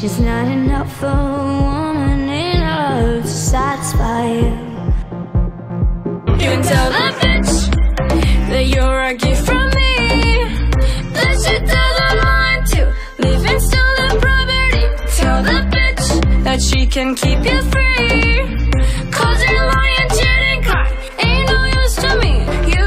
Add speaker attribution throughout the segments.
Speaker 1: she's not enough for a woman in love to satisfy you. You can tell that bitch that you're a gift from me, that she doesn't mind to live in stolen property. Tell that bitch that she can keep you free, 'cause you're lying, cheating, kind ain't no use to me. You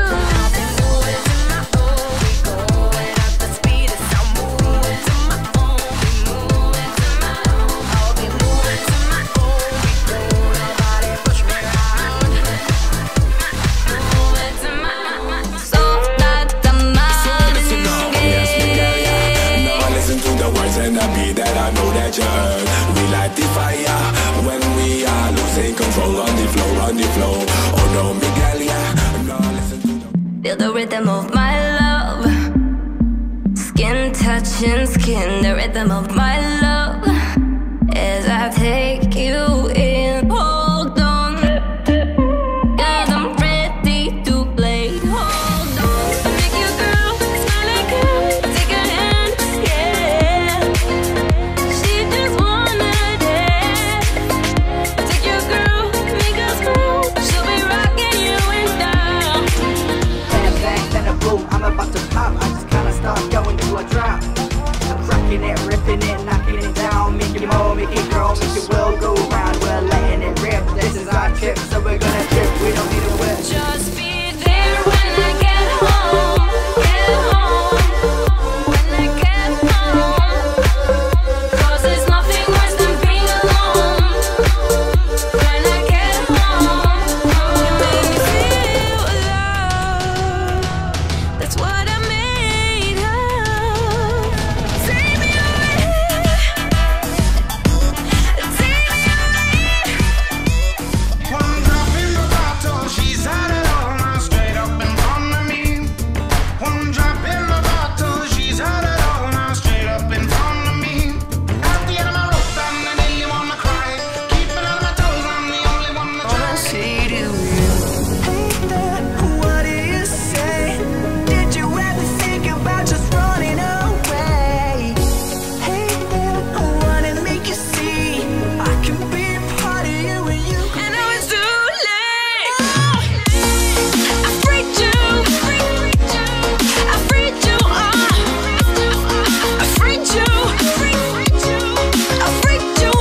Speaker 1: we light the fire when we are losing control on the floor, on the floor. Oh no, Miguel, yeah. No, listen to the feel the rhythm of my love, skin touching skin, the rhythm of my love as I take you in. Hold on, 'cause I'm ready to play. Hold on, make your girl smile like good, take a hand, yeah. She just wanna dance. Take your girl, make her scream. She'll be rocking you and down.
Speaker 2: Then a bang, then a boom, I'm about to pop. I just kinda start going to a drop. I'm cracking it, ripping it, knocking it down. Make it more, make it girl, make it will go round. We're letting it rip. This is our trip, so we're gonna trip. We don't need a whip.
Speaker 1: Just be there when I get home. Get home when I get home. 'Cause there's nothing worse than being alone. When I get home, you make me feel love. That's what I'm made of. Take me away. Take me away.
Speaker 3: One drop in the bottle, she's had it all now, straight up in front of me. One drop in the bottle, she's had it all now, straight up in front of me. At the end of my rope, and I nearly wanna cry. Keeping on my toes, I'm the only one that
Speaker 1: Wanna
Speaker 3: tries.
Speaker 1: see you.
Speaker 2: What do you say? Did you ever think about just running away? Hey there, I wanna make you see I can be a part of you and you can.
Speaker 1: And now it's too late. I freaked you. I freaked you. I freaked you. I freaked you.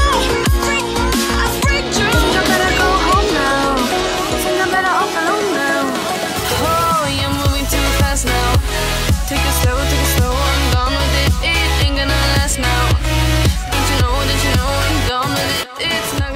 Speaker 1: I freaked you. You better go home now. Think I better off alone now. Oh, you're moving too fast now. Take it slow, I'm done with it. It ain't gonna last now. Don't you know I'm done with it? It's not